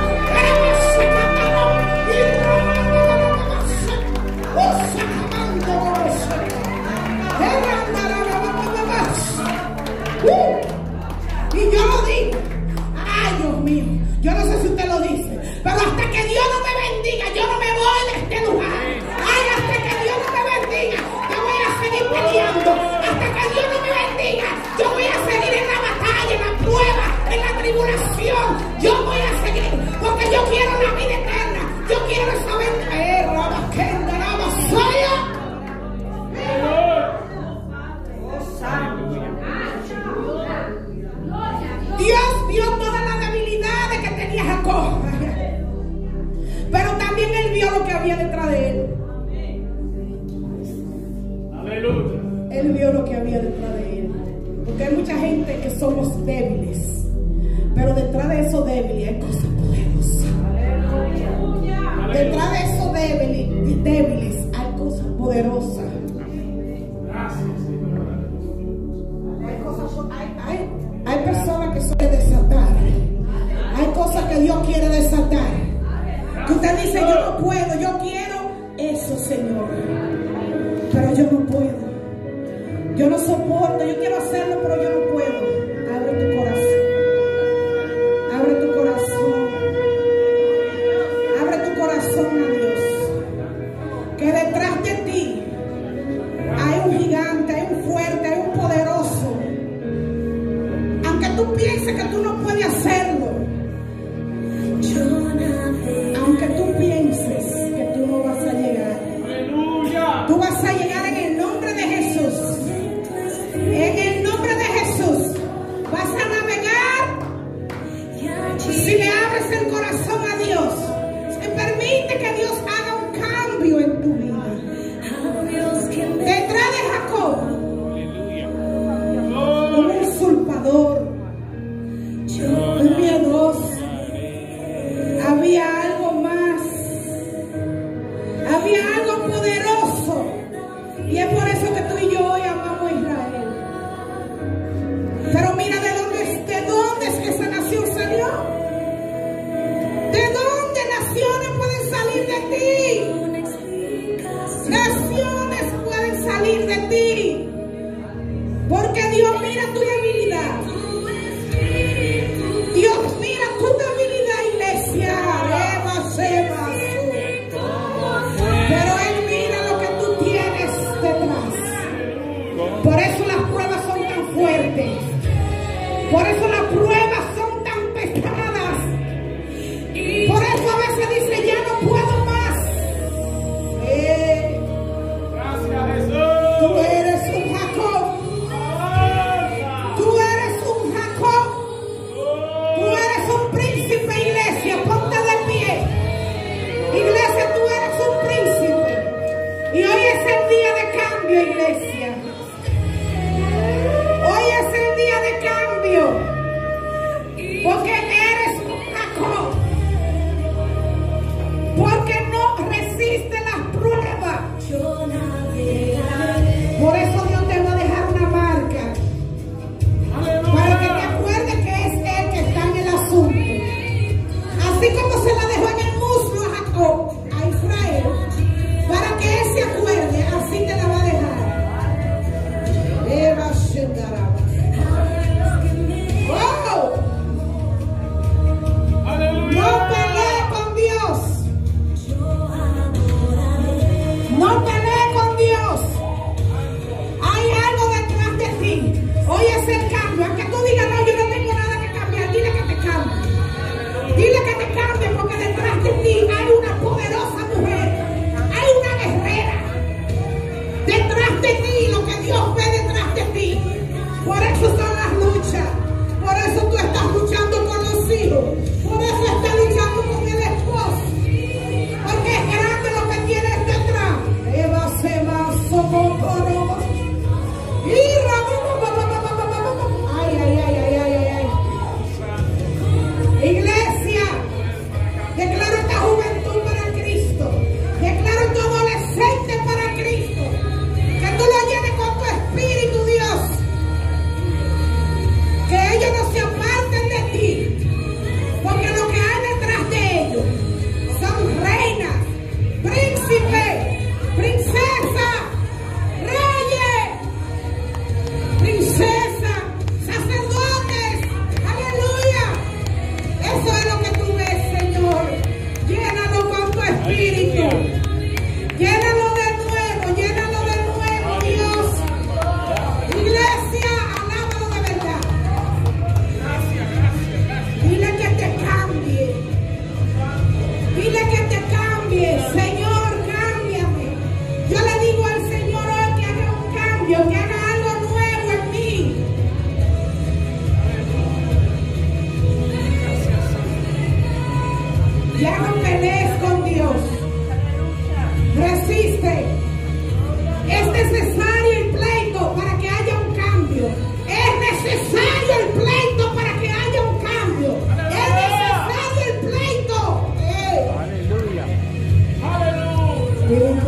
Y yo lo digo, ay Dios mío, yo no sé si usted lo dice, pero hasta que Dios no me bendiga, yo no me voy de este lugar. Ay, hasta que Dios no me bendiga, yo voy a seguir peleando. Hasta que Dios no me bendiga, yo voy a seguir en la batalla, en la prueba, en la tribulación. Yo voy a seguir, porque yo quiero la vida eterna. Yo quiero saber que Rabaquenda, Rabasaya. Dios vio todas las debilidades que tenía Jacob, pero también él vio lo que había detrás de él. Aleluya. Él vio lo que había detrás de él. Porque hay mucha gente que somos débiles, pero detrás de esos débiles hay cosas poderosas. Detrás de esos débiles, débiles hay cosas poderosas. Gracias, Señor. Hay cosas, hay, hay, hay personas que suelen desatar. Hay cosas que Dios quiere desatar. Que usted dice, yo no puedo, yo quiero eso, Señor, pero yo no puedo. Yo no soporto, yo quiero hacerlo, pero yo no puedo. Abre tu corazón. Abre tu corazón. Abre tu corazón a Dios. Que detrás de ti hay un gigante, hay un fuerte, hay un poderoso. Aunque tú pienses que tú no puedes hacerlo, aunque tú pienses que tú no vas a llegar, Aleluya. tú vas a llegar en el nombre de Jesús. En el nombre de Jesús.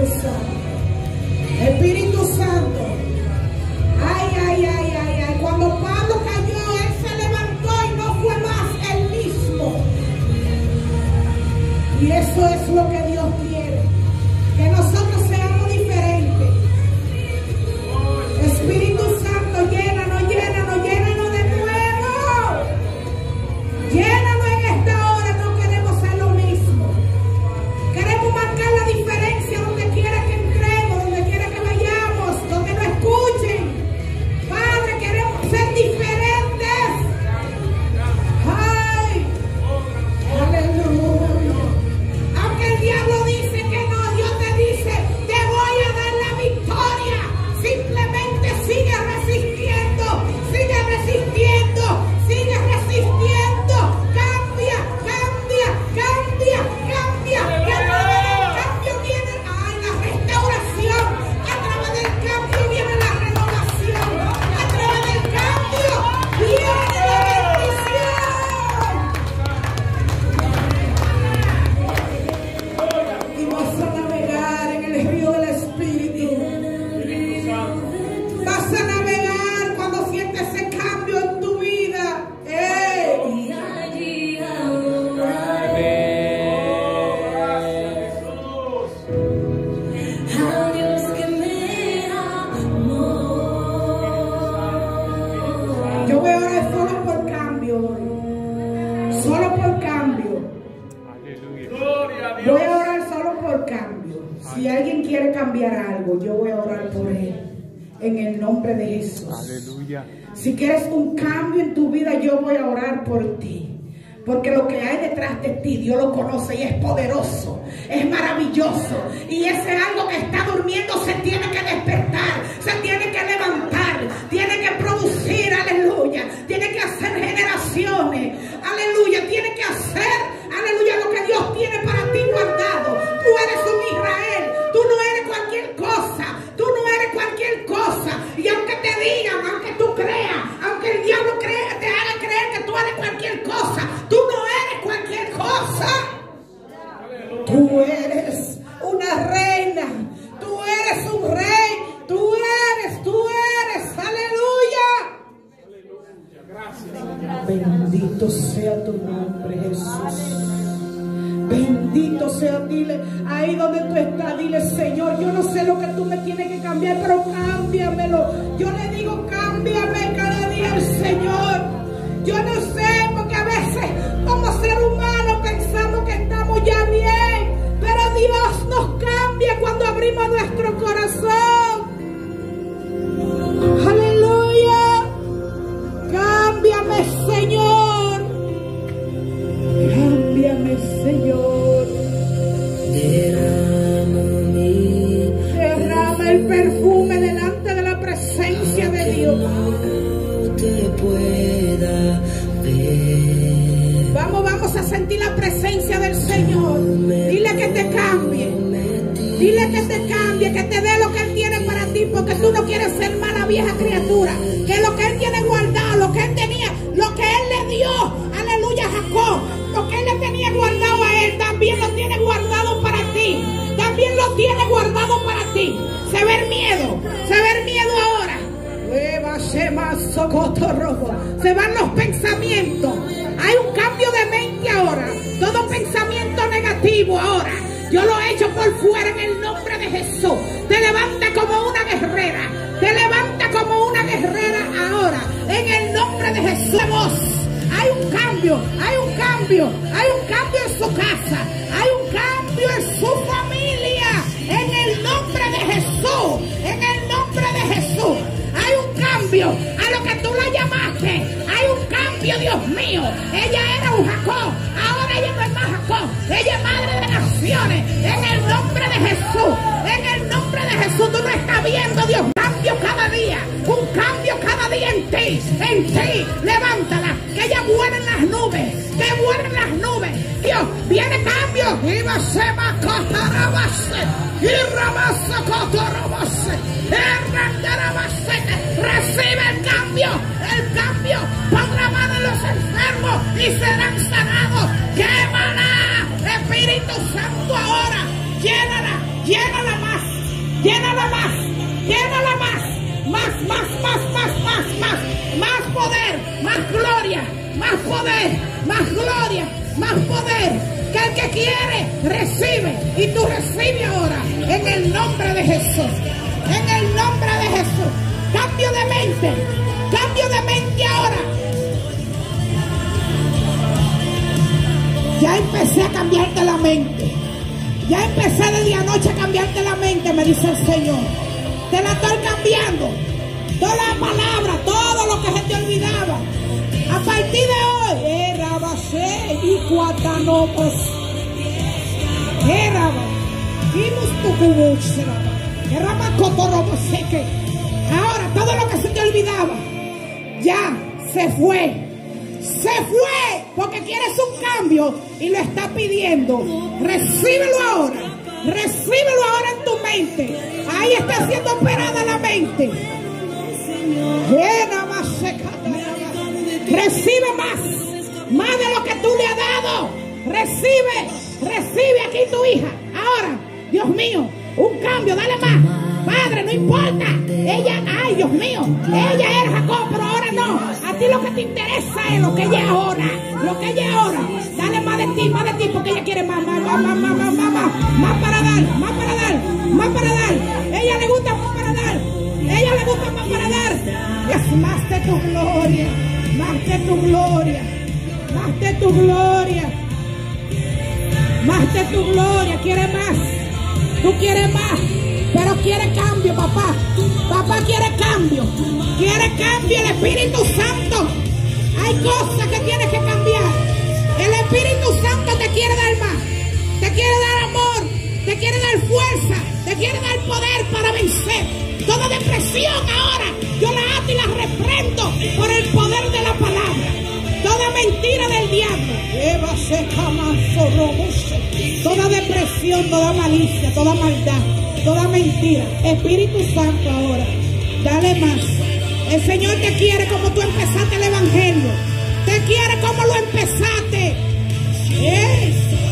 Santo. Espíritu Santo. Ay, ay, ay, ay, ay. Cuando Pablo cayó, él se levantó y no fue más el mismo. Y eso es lo que Dios quiere. Que nosotros seamos diferentes. Espíritu Santo, llénanos, llénanos, llénanos de nuevo. Llénanos en esta hora, no queremos ser lo mismo. Queremos marcar la diferencia donde quiera que entremos, donde quiera que vayamos, donde nos escuchen. Padre, queremos ser diferentes. Ay, aleluya. Aunque el diablo dice que no, Dios te dice, te voy a dar la victoria. Simplemente sigue resistiendo, sigue resistiendo, sigue resistiendo. Cambia, cambia, cambia, cambia. Y a través del cambio viene, ay, la restauración. A través del cambio viene la renovación. A través del cambio viene la bendición. Y vas a navegar en el río del Espíritu. Vas a navegar cuando sientes ese cambio en tu vida. ¡Ey! Yo voy a orar solo por cambio hoy. Solo por cambio. Aleluya. Gloria a Dios. Voy a orar solo por cambio. Si alguien quiere cambiar algo, yo voy a orar por él. En el nombre de Jesús. Aleluya. Si quieres un cambio en tu vida, yo voy a orar por ti. Porque lo que hay detrás de ti, Dios lo conoce y es poderoso, es maravilloso. Y ese algo que está durmiendo se tiene que despertar, se tiene que levantar, tiene que producir, aleluya. Tiene que hacer generaciones, aleluya. Tiene que hacer, aleluya, lo que Dios tiene para ti guardado. Tú eres un Israel, tú no eres cualquier cosa, tú no eres cualquier cosa. Y aunque te digan, aunque tú creas, aunque el diablo crea, te haga creer que tú eres cualquier cosa, tú no eres cualquier cosa. Tú eres una reina, tú eres un rey, tú eres, tú eres, aleluya. Bendito sea tu nombre, Jesús. Bendito sea, dile, ahí donde tú estás, dile, Señor, yo no sé lo que tú me tienes que cambiar, pero cámbiamelo. Yo le digo, cámbiame cada día al Señor. Yo no sé, porque a veces como ser humano pensamos que estamos ya bien, pero Dios nos cambia cuando abrimos nuestro corazón. Aleluya. Cámbiame, Señor. Cámbiame, Señor. Derrama el perfume delante de la presencia de Dios. Vamos, vamos a sentir la presencia del Señor. Dile que te cambie. Dile que te cambie, que te dé lo que Él tiene para ti, porque tú no quieres ser mala vieja criatura. Que lo que Él tiene guardado, lo que Él tenía, lo que Él le dio, aleluya, a Jacob, lo que Él le tenía guardado a Él, también lo tiene guardado para ti. También lo tiene guardado para ti. Se ve el miedo, se ve el miedo ahora. Se van los pensamientos. Hay un cambio de mente ahora. Todo pensamiento negativo ahora yo lo he hecho por fuera en el nombre de Jesús. Te levanta como una guerrera. Te levanta como una guerrera ahora en el nombre de Jesús. Hay un cambio, hay un cambio, hay un cambio en su casa, hay un cambio en su familia, en el nombre de Jesús, en el nombre de Jesús. Hay un cambio a lo que tú la llamaste, hay un cambio, Dios mío. Ella era un Jacob, ahora ella no es más Jacob, ella es madre de naciones, en el nombre de Jesús, en el nombre de Jesús. Tú no estás viendo, Dios, cambio cada día, un cambio cada día en ti, en ti. Levántala, que ella vuela en las nubes, que vuela en las nubes. Dios, viene cambio. Y va se va a cotarabase, y rabasa cotarabase, recibe el cambio, el cambio. Pon la mano en los enfermos y serán sanados. Quémala, Espíritu Santo, ahora. Llénala, llénala más. más gloria, más poder, más gloria, más poder. Que el que quiere, recibe. Y tú recibes ahora, en el nombre de Jesús. En el nombre de Jesús. Cambio de mente. Cambio de mente ahora. Ya empecé a cambiarte la mente. Ya empecé desde anoche a cambiarte la mente, me dice el Señor. Te la estoy cambiando. Toda la palabra, todo lo que se te olvidaba. A partir de hoy, era base y cuatanopos. Era vimos tu cubo, era más cotorrobo seque. Ahora todo lo que se te olvidaba ya se fue. Se fue porque quieres un cambio y lo está pidiendo. Recíbelo ahora. Recíbelo ahora en tu mente. Ahí está siendo operada la mente. Recibe más. Más de lo que tú le has dado. Recibe. Recibe aquí tu hija. Ahora, Dios mío, un cambio. Dale más. Padre, no importa. Ella, ay Dios mío, ella era Jacob, pero ahora no. A ti lo que te interesa es lo que ella es ahora. Lo que ella es ahora. Dale más de ti, más de ti, porque ella quiere más, más, más, más, más, más, más, más, más para dar, más para dar, más para dar. Ella le gusta más para dar. Ella le gusta más para dar. Es más de tu gloria, más de tu gloria, más de tu gloria, más de tu gloria. Quiere más. Tú quieres más. Pero quiere cambio, papá. Papá quiere cambio. Quiere cambio el Espíritu Santo. Hay cosas que tienes que cambiar. El Espíritu Santo te quiere dar más. Te quiere dar amor. Te quiere dar fuerza. Te quiere dar poder para vencer. Toda depresión ahora yo la ato y la reprendo por el poder de la palabra. Toda mentira del diablo. Toda depresión, toda malicia, toda maldad. Toda mentira. Espíritu Santo ahora. Dale más. El Señor te quiere como tú empezaste el Evangelio. Te quiere como lo empezaste. ¿Eh?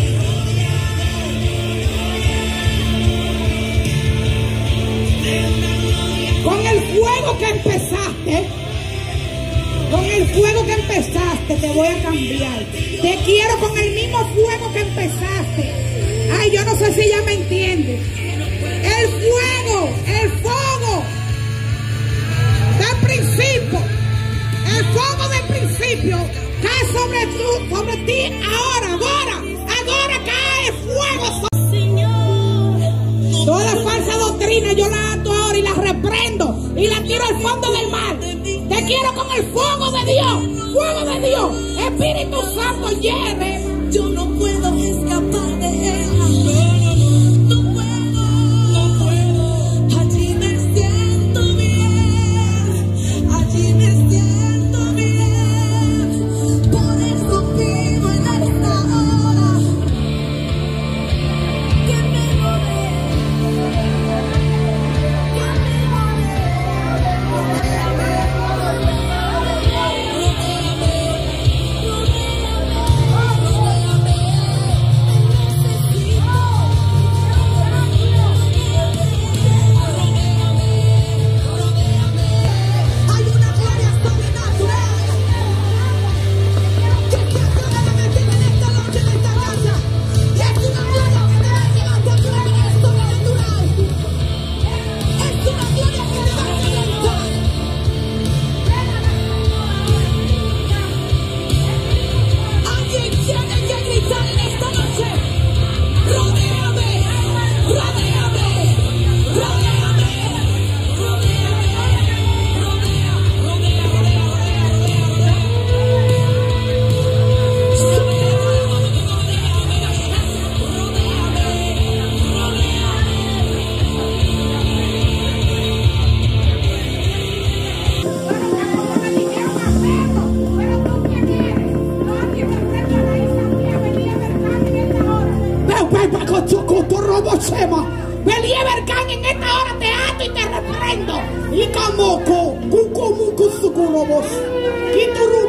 Con el fuego que empezaste. Con el fuego que empezaste te voy a cambiar. Te quiero con el mismo fuego que empezaste. Ay, yo no sé si ya me entiendes. El fuego, el fuego del principio, el fuego del principio cae sobre, tu, sobre ti ahora, ahora, ahora cae fuego sobre toda falsa doctrina. Yo la ato ahora y la reprendo y la tiro al fondo del mar. Te quiero con el fuego de Dios, fuego de Dios, Espíritu Santo llene. Yo no puedo escapar de él. Believercan, en esta hora te ato y te reprendo. Y como cuco muco sukurobos.